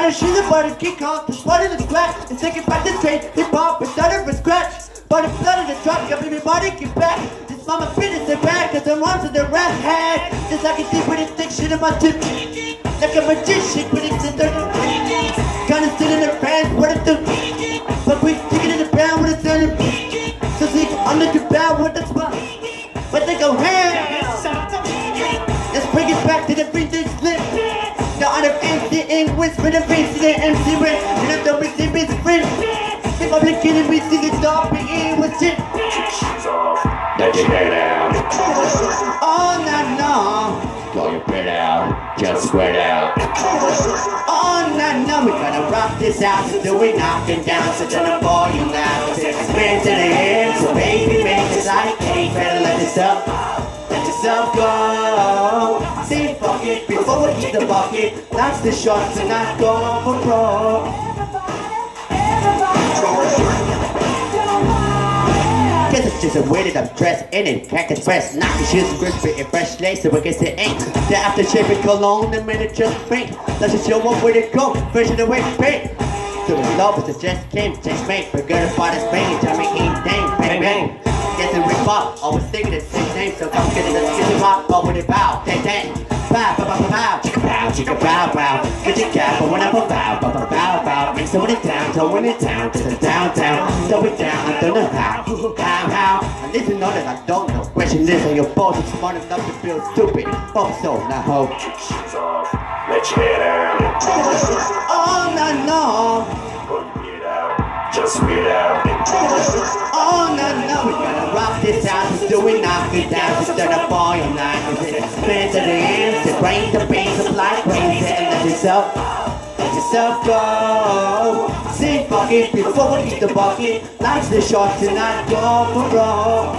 Got a shoes and butter, kick off, the spot of the crack, and take it back to straight, hip hop, and started from scratch. But the blood of the truck, got everybody get back. This mama business is back, cause the rhymes of the rap hack. Just like a deep with a thick shit in my tip. Like a magician, put it in the kinda sit in the fans, what it do? But we take it in the ground with a turn. So see, under the bow with the spot. But they go ham. Let's bring it back to the vintage slip. The art of MCing wins for the face to the MC ring. And the double C is friend. If I'm looking at me, see it stop being with shit. Let your head out. All night long. Blow your bit out. Just sweat out. All night long. We're gonna rock this out until we knock it down. So turn the volume loud. Spin to the end. So baby, make this like cake. Better let yourself go. Say fuck it before we hit the bucket. That's the shots and not go for pro. Guess it's just a way that I'm dressed in it. Can't express, knock the shoes, grip and fresh lace, so I guess it ain't. The aftershave and cologne, the minute just faint. Let's just show up where it go, fresh in the way paint. So the love is just came, change mate. Forget about this pain, tell me ain't dang, bang bang. Get the rip up, always thinking the same name, so come get it, let's get it rock, but with it bow, dang dang. Bow, bow, bow, bow, chicka bow, bow. Get your cap, but when I bow, bow, bow, bow, bow. Make someone in town, towing in town, to the downtown. Throw it down, I don't know how. I need to know that I don't know. Question this, are your balls are smart enough to feel stupid? Oh, so, now ho. Shoes off. Let your head out. All night long. Pull your beat out. Just spit out. All night long. We're gonna rock this out until we knock it down. Just turn up all your night. Spin to the end, to bring the bass up like crazy. And let yourself go. Say fuck it before we hit the bucket. Life's the short to not go for broke.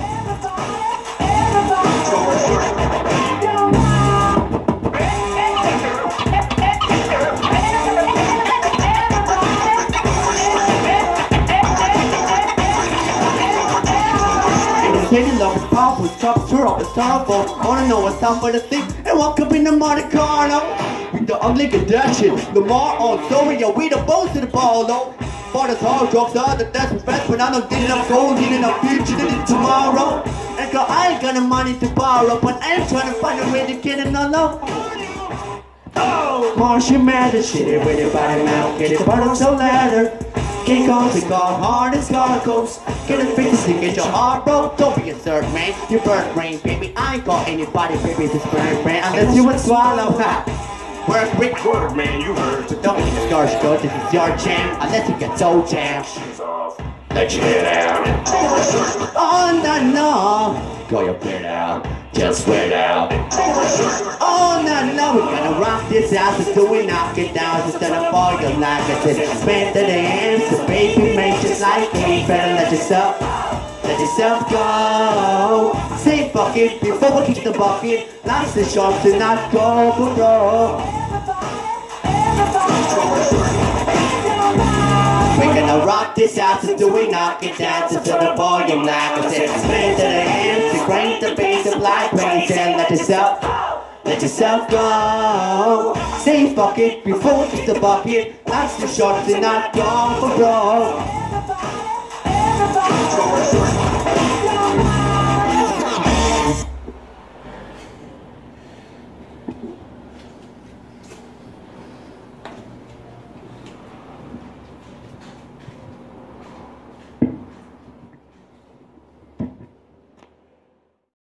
Taking love is powerful, top sure of the sorrowful. Wanna know what's up for the thing and walk up in the Monte Carlo. With the ugly conduction, the more on story, yo, we the bones to the ball, though. For the hard drugs are the best best, but I don't get enough gold, get enough future to this tomorrow. And girl, I ain't got no money to borrow, but I am trying to find a way to get it all low. Oh, Martian matter, shit it with your body mouth, get it bottom so ladder. Can't go to God, hard as God goes. Get a fix to get your heart broke. Don't be a third man, you bird brain, baby. I ain't got anybody, baby, this bird brain. Unless you would swallow, ha. Work with word, man, you heard. So don't be discouraged, girl, this is your jam. Unless you get so jammed. Shoes off. Let your head out. All night long. Blow your bit out. Just sweat out. All night long. We're gonna rock this out until we knock it down. Just turn up all your life. I said, spin to the end. So baby, make just like me. Better let yourself go. Say fuck it before we kick the bucket. Life's the short to not go for broke. We're gonna rock this out until we knock it down. To turn the volume like I said, spin to the end. To crank the bass up like crazy. And let yourself go. Say fuck it before we kick the bucket. Life's the short to not go for broke.